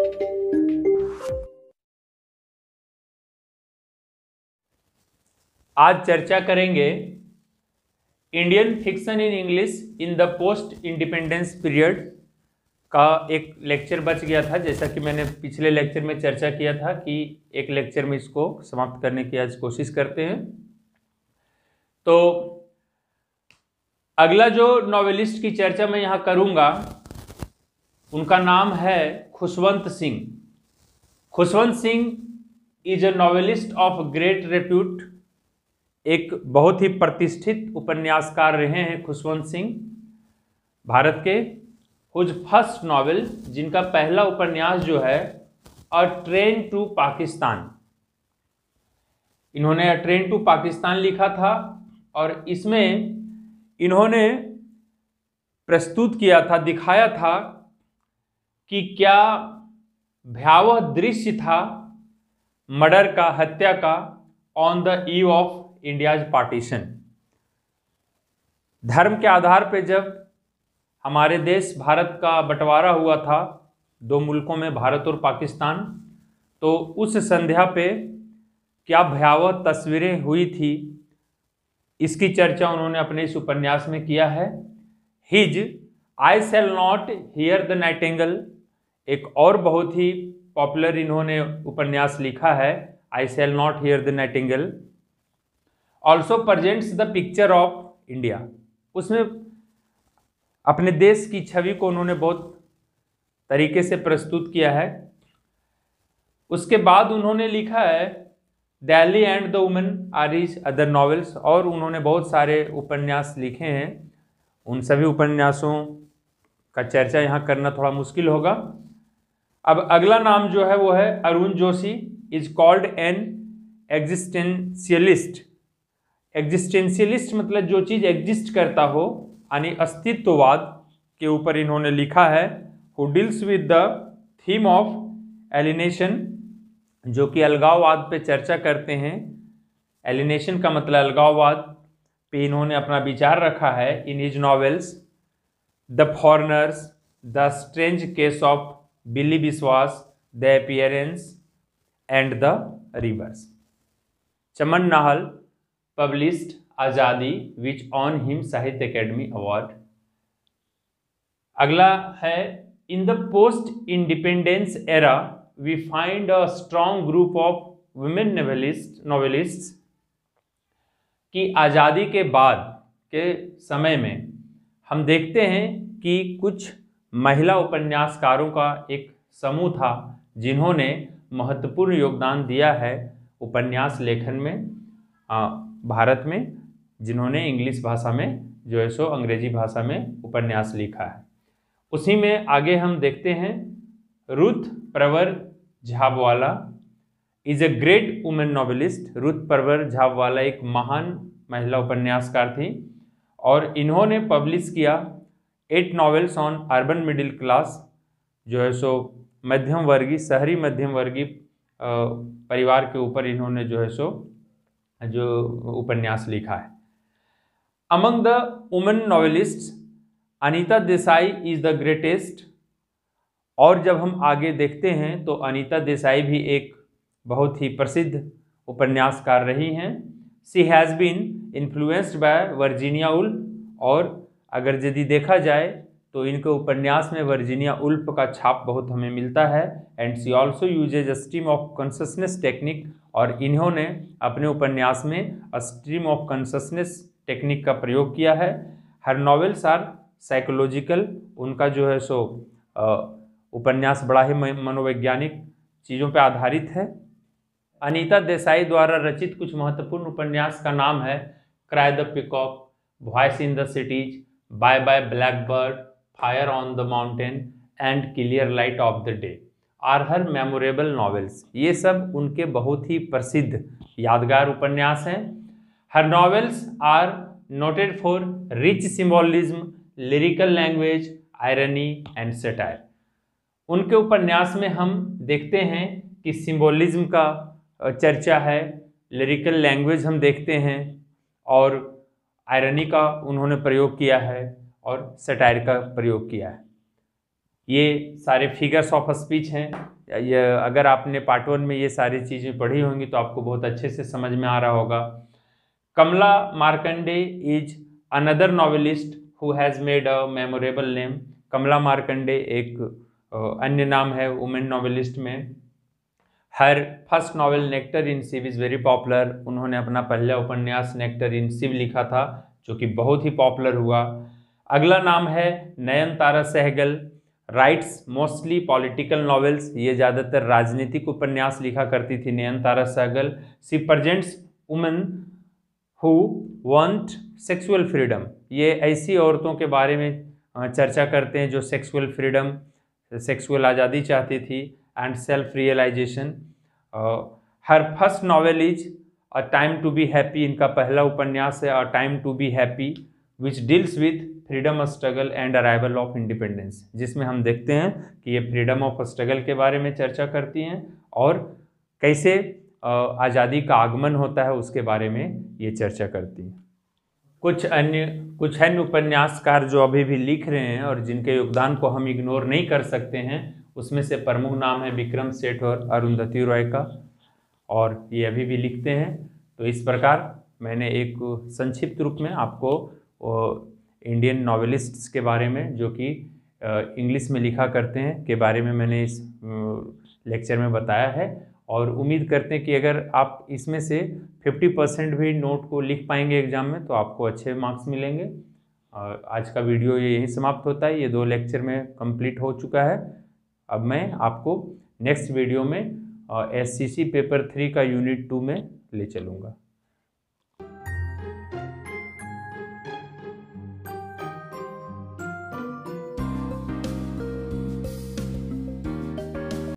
आज चर्चा करेंगे Indian fiction in English in the post independence period का। एक लेक्चर बच गया था, जैसा कि मैंने पिछले लेक्चर में चर्चा किया था कि एक लेक्चर में इसको समाप्त करने की आज कोशिश करते हैं। तो अगला जो नॉवेलिस्ट की चर्चा मैं यहाँ करूँगा उनका नाम है Khushwant Singh. Khushwant Singh is a novelist of great repute. एक बहुत ही प्रतिष्ठित उपन्यासकार रहे हैं खुशवंत सिंह भारत के। हुज फर्स्ट नॉवेल, जिनका पहला उपन्यास जो है अ ट्रेन टू पाकिस्तान, इन्होंने अ ट्रेन टू पाकिस्तान लिखा था और इसमें इन्होंने प्रस्तुत किया था, दिखाया था कि क्या भयावह दृश्य था मर्डर का, हत्या का, on the eve of India's partition. धर्म के आधार पर जब हमारे देश भारत का बंटवारा हुआ था दो मुल्कों में, भारत और पाकिस्तान, तो उस संध्या पे क्या भयावह तस्वीरें हुई थी, इसकी चर्चा उन्होंने अपने इस उपन्यास में किया है। His I shall not hear the nightingale, एक और बहुत ही पॉपुलर इन्होंने उपन्यास लिखा है, I shall not hear the nightingale, also presents the picture of India. उसमें अपने देश की छवि को उन्होंने बहुत तरीके से प्रस्तुत किया है। उसके बाद उन्होंने लिखा है Delhi and the women are his other novels, और उन्होंने बहुत सारे उपन्यास लिखे हैं। उन सभी उपन्यासों का चर्चा यहाँ करना थोड़ा मुश्किल होगा। अब अगला नाम जो है वो है Arun Joshi. Is called an existentialist. Existentialist मतलब जो चीज़ एग्जिस्ट करता हो, यानी अस्तित्ववाद के ऊपर इन्होंने लिखा है। Who deals with the theme of alienation, जो कि अलगाववाद पे चर्चा करते हैं। एलिनेशन का मतलब अलगाववाद पे इन्होंने अपना विचार रखा है in his novels the foreigners, the strange case of Billy Biswas, the appearance and the reverse. Chaman Nahal published Azadi which won him Sahitya Akademi award. अगला है in the post independence era we find a strong group of women novelists, कि आज़ादी के बाद के समय में हम देखते हैं कि कुछ महिला उपन्यासकारों का एक समूह था जिन्होंने महत्वपूर्ण योगदान दिया है उपन्यास लेखन में भारत में, जिन्होंने इंग्लिश भाषा में जो है सो अंग्रेजी भाषा में उपन्यास लिखा है। उसी में आगे हम देखते हैं Ruth Prawer Jhabvala is a great women novelist. Ruth Prawer Jhabvala एक महान महिला उपन्यासकार थी और इन्होंने पब्लिश किया 8 novels on urban middle class, जो है सो मध्यम वर्गीय, शहरी मध्यम वर्गीय परिवार के ऊपर इन्होंने जो है सो जो उपन्यास लिखा है। Among the women novelists Anita Desai is the greatest. और जब हम आगे देखते हैं तो अनीता देसाई भी एक बहुत ही प्रसिद्ध उपन्यासकार रही हैं। She has been influenced by Virginia Woolf, और अगर यदि देखा जाए तो इनके उपन्यास में वर्जीनिया वुल्फ का छाप बहुत हमें मिलता है। And she also uses stream of consciousness technique, और इन्होंने अपने उपन्यास में स्ट्रीम ऑफ कॉन्शसनेस टेक्निक का प्रयोग किया है। हर नॉवेल्स आर साइकोलॉजिकल, उनका जो है सो उपन्यास बड़ा ही मनोवैज्ञानिक चीज़ों पर आधारित है। अनीता देसाई द्वारा रचित कुछ महत्वपूर्ण उपन्यास का नाम है cry the peacock, voice in the cities, bye bye blackbird, fire on the mountain and clear light of the day are her memorable novels. ये सब उनके बहुत ही प्रसिद्ध यादगार उपन्यास हैं। Her novels are noted for rich symbolism, lyrical language, irony and satire. उनके उपन्यास में हम देखते हैं कि सिम्बोलिज्म का चर्चा है, लिरिकल लैंग्वेज हम देखते हैं, और आयरनी का उन्होंने प्रयोग किया है और सटायर का प्रयोग किया है। ये सारे फिगर्स ऑफ स्पीच हैं। ये अगर आपने पार्ट 1 में ये सारी चीज़ें पढ़ी होंगी तो आपको बहुत अच्छे से समझ में आ रहा होगा। Kamala Markandaya is another novelist who has made a memorable name. Kamala Markandaya एक अन्य नाम है वुमेन नॉवेलिस्ट में। Her first novel nectar in sieve is very popular. उन्होंने अपना पहला उपन्यास नेक्टर इन सिव लिखा था जो कि बहुत ही पॉपुलर हुआ। अगला नाम है Nayantara Sahgal. Writes mostly political novels. ये ज़्यादातर राजनीतिक उपन्यास लिखा करती थी Nayantara Sahgal. She presents women who want sexual freedom. ये ऐसी औरतों के बारे में चर्चा करते हैं जो सेक्सुअल फ्रीडम, सेक्सुअल आज़ादी चाहती थी and self realization. Her first novel is a time to be happy. इनका पहला उपन्यास है a time to be happy which deals with freedom struggle and arrival of independence, जिसमें हम देखते हैं कि ये फ्रीडम ऑफ स्ट्रगल के बारे में चर्चा करती हैं और कैसे आज़ादी का आगमन होता है उसके बारे में ये चर्चा करती हैं। कुछ अन्य उपन्यासकार जो अभी भी लिख रहे हैं और जिनके योगदान को हम इग्नोर नहीं कर सकते हैं, उसमें से प्रमुख नाम है विक्रम सेठ और अरुंधति रॉय का, और ये अभी भी लिखते हैं। तो इस प्रकार मैंने एक संक्षिप्त रूप में आपको इंडियन नॉवेलिस्ट्स के बारे में जो कि इंग्लिश में लिखा करते हैं के बारे में मैंने इस लेक्चर में बताया है, और उम्मीद करते हैं कि अगर आप इसमें से 50% भी नोट को लिख पाएंगे एग्जाम में तो आपको अच्छे मार्क्स मिलेंगे। आज का वीडियो ये यहीं समाप्त होता है। ये 2 लेक्चर में कंप्लीट हो चुका है। अब मैं आपको नेक्स्ट वीडियो में SCC पेपर 3 का यूनिट 2 में ले चलूँगा।